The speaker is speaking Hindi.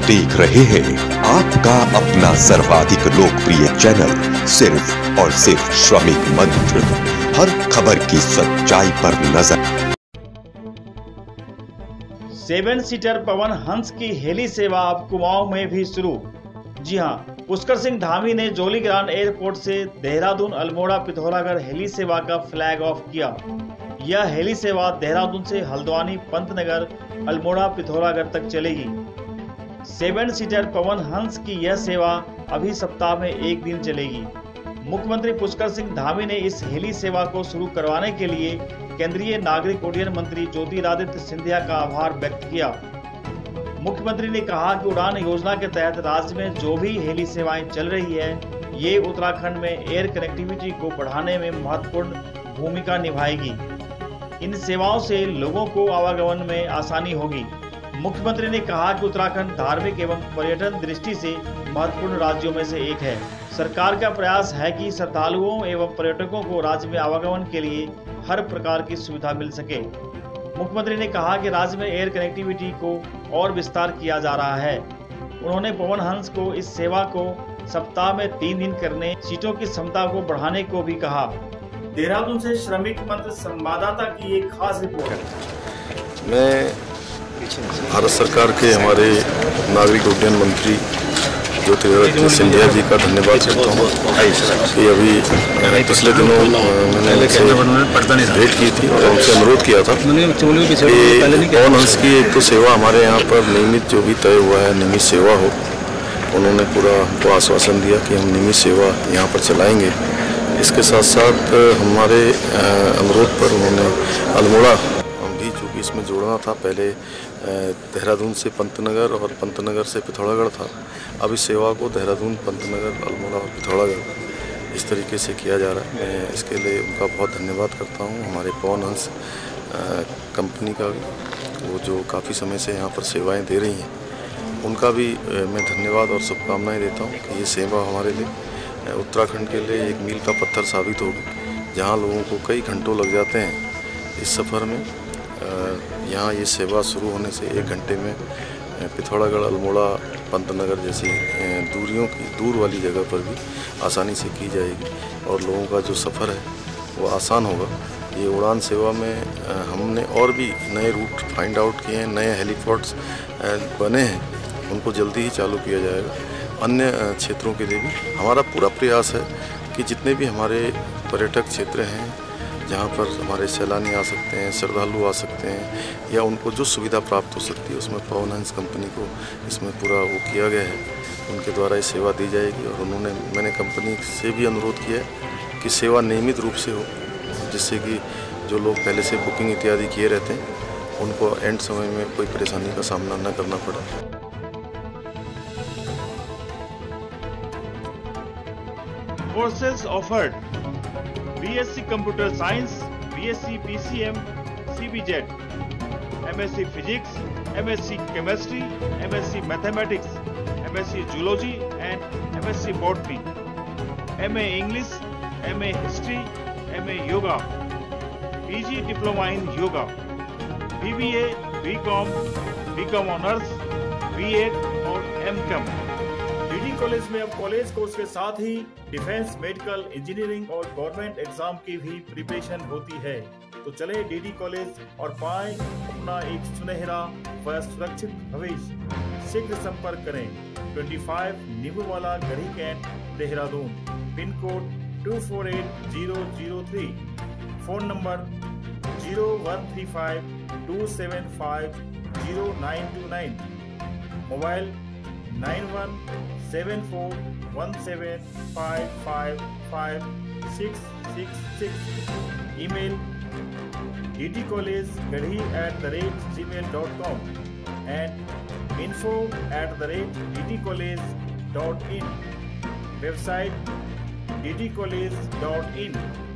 देख रहे हैं आपका अपना सर्वाधिक लोकप्रिय चैनल सिर्फ और सिर्फ श्रमिक मंत्र। हर खबर की सच्चाई पर नजर। 7 सीटर पवन हंस की हेली सेवा अब कुमाऊं में भी शुरू। जी हां, पुष्कर सिंह धामी ने जोलीग्रांट एयरपोर्ट से देहरादून अल्मोड़ा पिथौरागढ़ हेली सेवा का फ्लैग ऑफ किया। यह हेली सेवा देहरादून से हल्द्वानी पंतनगर अल्मोड़ा पिथौरागढ़ तक चलेगी। 7 सीटर पवन हंस की यह सेवा अभी सप्ताह में एक दिन चलेगी। मुख्यमंत्री पुष्कर सिंह धामी ने इस हेली सेवा को शुरू करवाने के लिए केंद्रीय नागरिक उड्डयन मंत्री ज्योतिरादित्य सिंधिया का आभार व्यक्त किया। मुख्यमंत्री ने कहा कि उड़ान योजना के तहत राज्य में जो भी हेली सेवाएं चल रही है, ये उत्तराखंड में एयर कनेक्टिविटी को बढ़ाने में महत्वपूर्ण भूमिका निभाएगी। इन सेवाओं से लोगों को आवागमन में आसानी होगी। मुख्यमंत्री ने कहा कि उत्तराखंड धार्मिक एवं पर्यटन दृष्टि से महत्वपूर्ण राज्यों में से एक है। सरकार का प्रयास है कि श्रद्धालुओं एवं पर्यटकों को राज्य में आवागमन के लिए हर प्रकार की सुविधा मिल सके। मुख्यमंत्री ने कहा कि राज्य में एयर कनेक्टिविटी को और विस्तार किया जा रहा है। उन्होंने पवन हंस को इस सेवा को सप्ताह में 3 दिन करने, सीटों की क्षमता को बढ़ाने को भी कहा। देहरादून से श्रमिक मंत्र संवाददाता की एक खास रिपोर्ट। मैं भारत सरकार के हमारे नागरिक उड्डयन मंत्री ज्योतिरादित्य सिंधिया जी का धन्यवाद करता हूँ कि अभी पिछले दिनों मैंने उनसे भेंट की थी और उनसे अनुरोध किया था कि पवन हंस की एक तो सेवा हमारे यहाँ पर नियमित जो भी तय हुआ है नियमित सेवा हो। उन्होंने पूरा हमको आश्वासन दिया कि हम नियमित सेवा यहाँ पर चलाएंगे। इसके साथ साथ हमारे अनुरोध पर उन्होंने अल्मोड़ा भी चूँकि इसमें जोड़ना था, पहले देहरादून से पंतनगर और पंतनगर से पिथौरागढ़ था, अब इस सेवा को देहरादून, पंतनगर, अल्मोड़ा और पिथौरागढ़ इस तरीके से किया जा रहा है। मैं इसके लिए उनका बहुत धन्यवाद करता हूँ। हमारे पवन हंस कंपनी का भी, वो जो काफ़ी समय से यहाँ पर सेवाएं दे रही हैं, उनका भी मैं धन्यवाद और शुभकामनाएँ देता हूँ कि ये सेवा हमारे लिए उत्तराखंड के लिए एक मील का पत्थर साबित होगी। जहाँ लोगों को कई घंटों लग जाते हैं इस सफ़र में, यहाँ ये सेवा शुरू होने से 1 घंटे में पिथौरागढ़, अल्मोड़ा, पंतनगर जैसी दूर वाली जगह पर भी आसानी से की जाएगी और लोगों का जो सफ़र है वो आसान होगा। ये उड़ान सेवा में हमने और भी नए रूट फाइंड आउट किए हैं, नए हेलीपोर्ट्स बने हैं, उनको जल्दी ही चालू किया जाएगा। अन्य क्षेत्रों के लिए भी हमारा पूरा प्रयास है कि जितने भी हमारे पर्यटक क्षेत्र हैं जहाँ पर हमारे सैलानी आ सकते हैं, श्रद्धालु आ सकते हैं या उनको जो सुविधा प्राप्त हो सकती है, उसमें पवन हंस कंपनी को इसमें पूरा वो किया गया है। उनके द्वारा ये सेवा दी जाएगी और मैंने कंपनी से भी अनुरोध किया है कि सेवा नियमित रूप से हो, जिससे कि जो लोग पहले से बुकिंग इत्यादि किए रहते हैं उनको एंड समय में कोई परेशानी का सामना न करना पड़े। Courses offered: BSc Computer Science, BSc PCM, CBZ, MSc Physics, MSc Chemistry, MSc Mathematics, MSc Zoology and MSc Botany, MA English, MA History, MA Yoga, PG Diploma in Yoga, BBA, BCom, BCom Honors, B.Ed और M.Com। डीडी कॉलेज में अब कॉलेज कोर्स के साथ ही डिफेंस, मेडिकल, इंजीनियरिंग और गवर्नमेंट एग्जाम की भी प्रिपरेशन होती है। तो चले डीडी कॉलेज और पाएं अपना एक सुनहरा व सुरक्षित भविष्य। शीघ्र संपर्क करें 25 Nimbuwala Garhi cantt, Dehradun, pin code 248003, phone number 0135 275 0929, mobile 917417555666, email ddcollegegarhi@gmail.com and info@ddcollege.in, website ddcollege.in।